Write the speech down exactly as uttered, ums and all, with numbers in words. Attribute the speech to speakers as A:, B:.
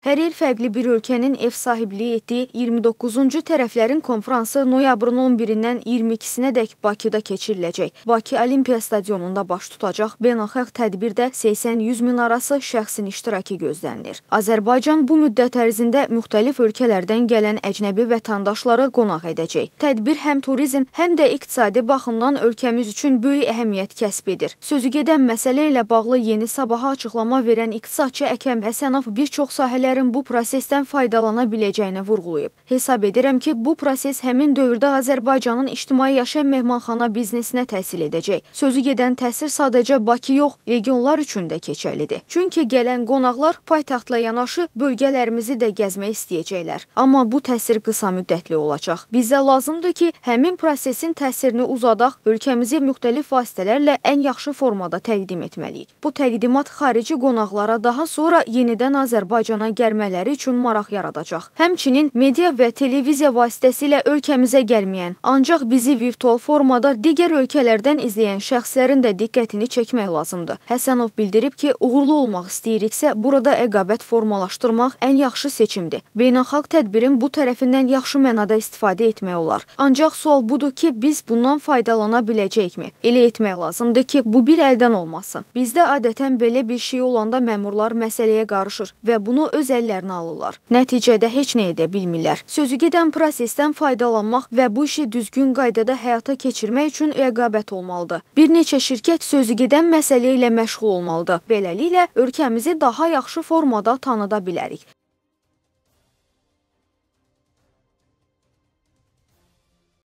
A: Hər il fərqli bir ölkənin ev sahibliyi etdiyi iyirmi doqquzuncu tərəflərin konfransı noyabrın on birindən iyirmi ikisinədək Bakıda keçiriləcək. Bakı Olimpiya Stadionunda baş tutacaq beynəlxalq tədbirdə səksən yüz min arası şəxsin iştirakı gözlənilir. Azərbaycan bu müddət ərzində müxtəlif ölkələrdən gələn əcnəbi vətəndaşları qonaq edəcək. Tədbir həm turizm, həm də iqtisadi baxımdan ölkəmiz üçün böyük əhəmiyyət kəsb edir. Sözü gedən məsələ ilə bağlı Yeni Sabaha açıqlama verən iqtisadçı Əkəm Həsənov bir çox sahələrin bu prosesdən faydalana biləcəyini vurğulayıb. Hesab edirəm ki, bu proses həmin dövrdə Azərbaycanın ictimai yaşam mehmanxana biznesinə təhsil edəcək. Sözü gedən təsir sadəcə Bakı yox, regionlar üçün də keçərlidir. Çünki gələn qonaqlar paytaxtla yanaşı bölgələrimizi də gəzmək istəyəcəklər. Amma bu təsir qısa müddətli olacaq. Bizə lazımdır ki, həmin prosesin təsirini uzadaq, ölkəmizi müxtəlif vasitələrlə ən yaxşı formada təqdim etməliyik. Bu təqdimat xarici qonaqlara daha sonra yenidən Azərbaycana gəlmələri üçün maraq yaradacaq. Həmçinin media və televiziya vasitəsilə ölkəmizə gəlməyən, ancaq bizi virtual formada digər ölkələrdən izləyən şəxslərin də diqqətini çəkmək lazımdır. Həsənov bildirib ki, uğurlu olmaq istəyiriksə, burada əqabət formalaşdırmaq ən yaxşı seçimdir. Beynəlxalq tədbirin bu tərəfindən yaxşı mənada istifadə etmək olar. Ancaq sual budur ki, biz bundan faydalana biləcəkmi? Elə etmək lazımdır ki, bu bir əldən olmasın. Bizdə adətən belə bir şey olanda məmurlar məsələyə qarışır və bunu öz əllərinə alırlar. Nəticədə heç nə edə bilmirlər. Sözü gedən prosesdən faydalanmaq və bu işi düzgün qaydada həyata keçirmək üçün rəqabət olmalıdır. Bir neçə şirkət sözü gedən məsələ ilə məşğul olmalıdır. Beləliklə, ölkəmizi daha yaxşı formada tanıda bilərik.